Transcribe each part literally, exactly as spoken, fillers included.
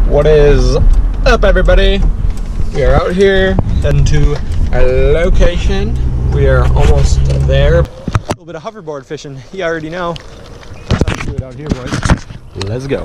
What is up, everybody? We are out here heading to our location. We are almost there. A little bit of hoverboard fishing. You already know. That's how we do it out here, boys. Let's go.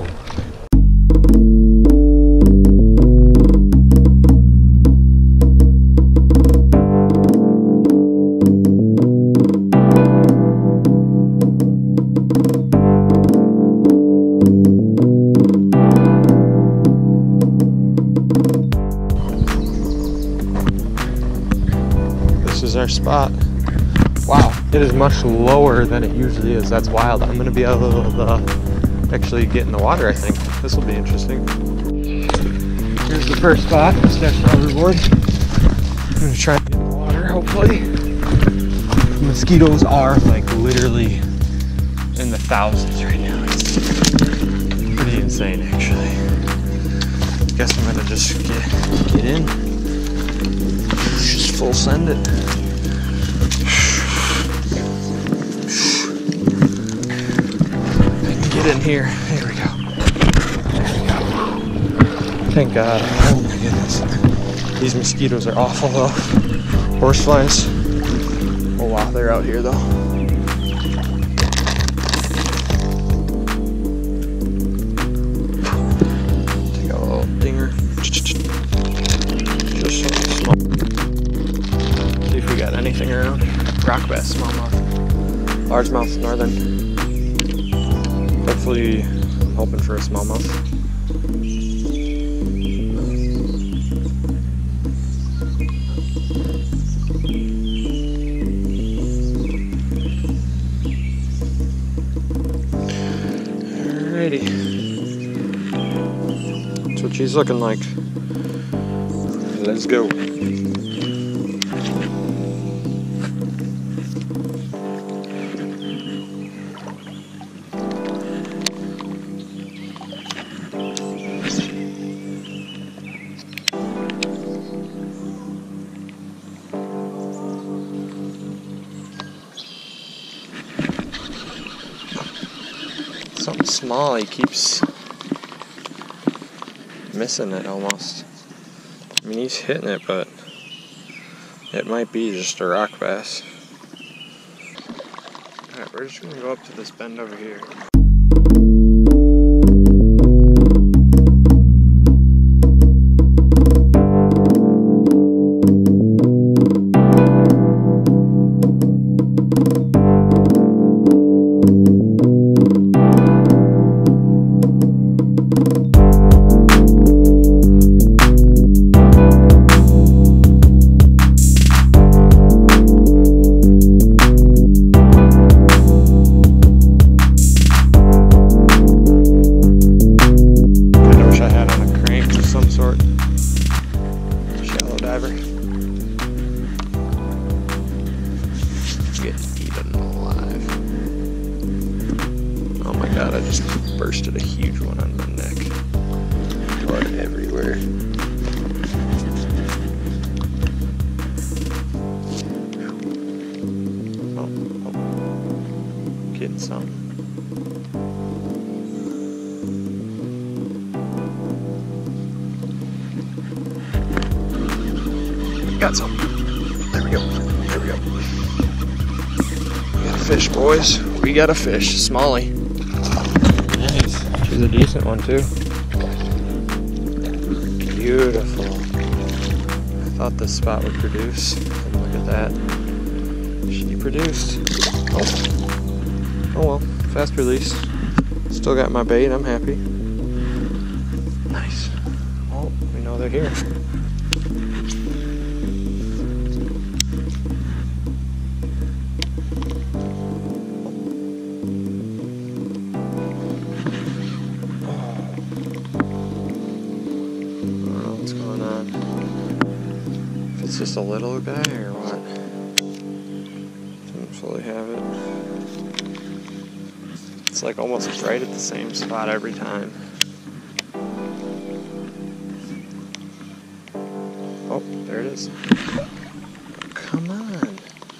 This is our spot. Wow, it is much lower than it usually is. That's wild. I'm gonna be able to uh, actually get in the water, I think. This will be interesting. Here's the first spot. Start the hoverboard. I'm gonna try to get in the water, hopefully. The mosquitoes are like literally in the thousands right now. It's pretty insane, actually. Guess I'm gonna just get, get in. Just full send it. Get in here. There we go. There we go. Thank God. Oh my goodness. These mosquitoes are awful though. Horseflies. Oh wow, they're out here though. Take a little dinger. Just something small. See if we got anything around. Rock bass, smallmouth, largemouth, northern. Hopefully, I'm hoping for a smallmouth. Alrighty. That's what she's looking like. Let's go. Something small, he keeps missing it almost. I mean, he's hitting it, but it might be just a rock bass. Alright, we're just gonna go up to this bend over here. Get eaten alive. Oh my god, I just bursted a huge one on my neck. Blood everywhere. Oh, oh. Getting some. Got some. There we go. There we go. We got a fish, boys. We got a fish. Smallie. Nice. She's a decent one, too. Beautiful. I thought this spot would produce. And look at that. She produced. Oh. Oh well. Fast release. Still got my bait. I'm happy. Nice. Oh, we know they're here. It's just a little guy or what? Didn't fully have it. It's like almost right at the same spot every time. Oh, there it is. Come on.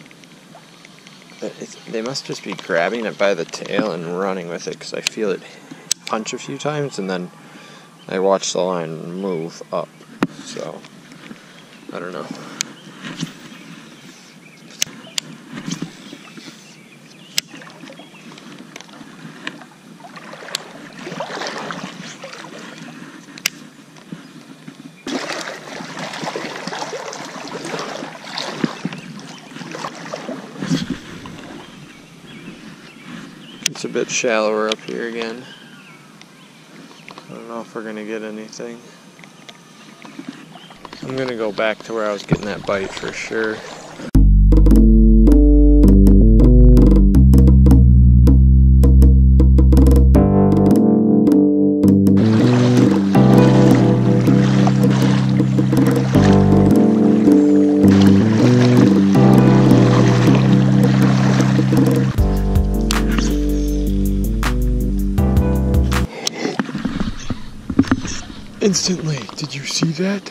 It's, they must just be grabbing it by the tail and running with it, because I feel it punch a few times and then I watched the line move up, so I don't know. It's a bit shallower up here again. I don't know if we're gonna get anything. I'm gonna go back to where I was getting that bite for sure. Instantly, did you see that?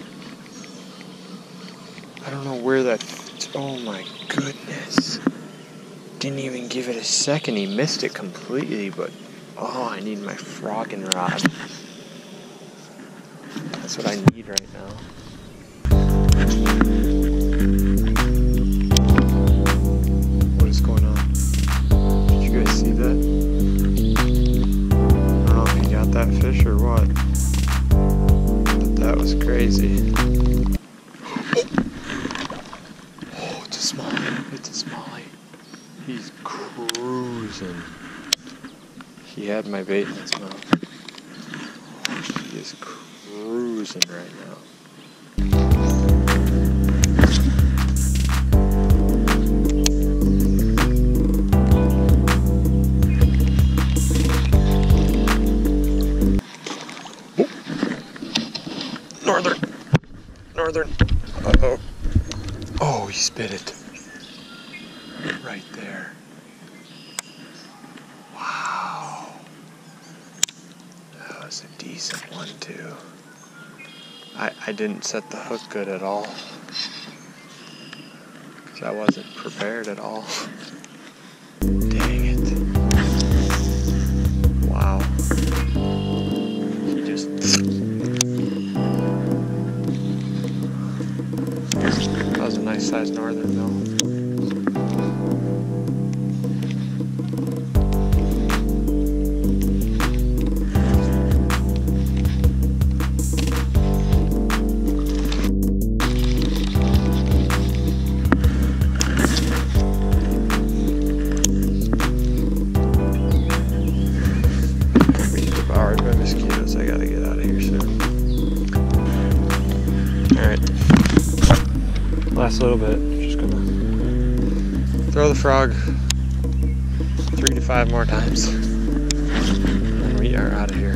I don't know where that, oh my goodness. Didn't even give it a second, he missed it completely, but oh, I need my frogging rod. That's what I need right now. What is going on? Did you guys see that? I don't know if you got that fish or what. That was crazy. Oh, it's a smallie. It's a smallie. He's cruising. He had my bait in his mouth. He is cruising right now. Northern. Northern. Uh-oh. Oh, he spit it. Right there. Wow. That was a decent one, too. I, I didn't set the hook good at all. Because I wasn't prepared at all. Dang it. Wow. He just... That was a nice sized northern though. I'm being devoured by mosquitoes. I gotta get out of here soon. Alright. Last little bit, just gonna throw the frog three to five more times, and we are out of here.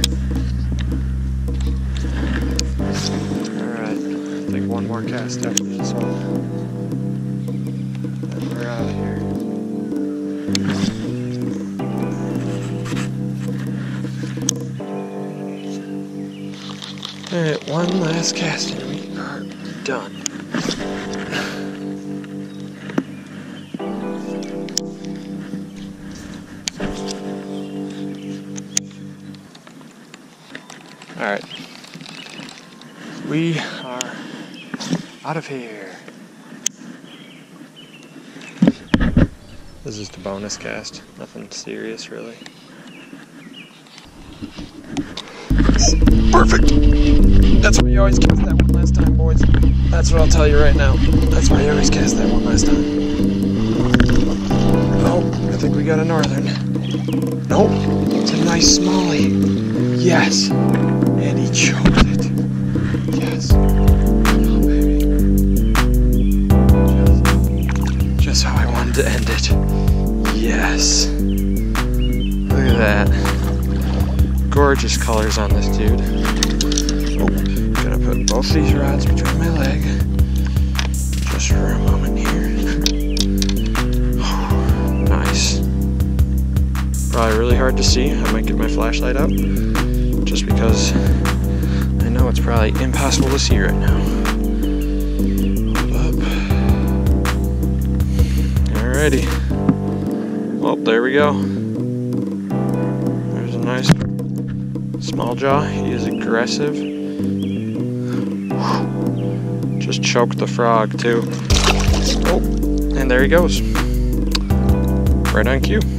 Alright, I think one more cast after this one, and we're out of here. Alright, one last cast and we are done. Alright, we are out of here. This is just a bonus cast, nothing serious really. Perfect! That's why you always cast that one last time, boys. That's what I'll tell you right now. That's why you always cast that one last time. Oh, I think we got a northern. Nope, it's a nice smallie. Yes! And he choked it. Yes. Oh, baby. Just, just how I wanted to end it. Yes. Look at that. Gorgeous colors on this dude. Oh, gonna put both these rods between my leg. Just for a moment here. Oh, nice. Probably really hard to see. I might get my flashlight up. Just because I know it's probably impossible to see right now. Hold up. Alrighty. Well, there we go. There's a nice small jaw. He is a aggressive. Just choked the frog too. Oh, and there he goes. Right on cue.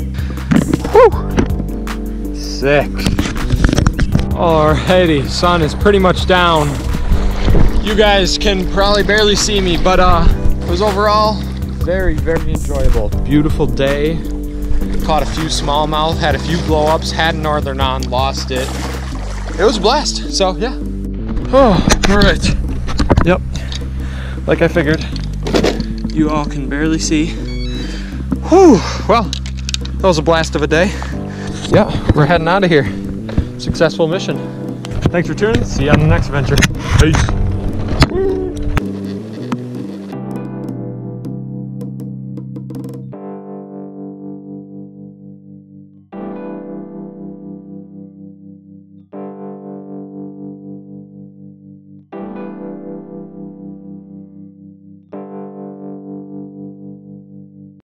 Whew! Sick. Alrighty, sun is pretty much down. You guys can probably barely see me, but uh, it was overall very, very enjoyable. Beautiful day. Caught a few smallmouth, had a few blow-ups, had a northern on, lost it. It was a blast, so yeah. Oh, all right. Yep, like I figured. You all can barely see. Whew, well, that was a blast of a day. Yeah, we're heading out of here. Successful mission. Thanks for tuning. See you on the next adventure. Peace.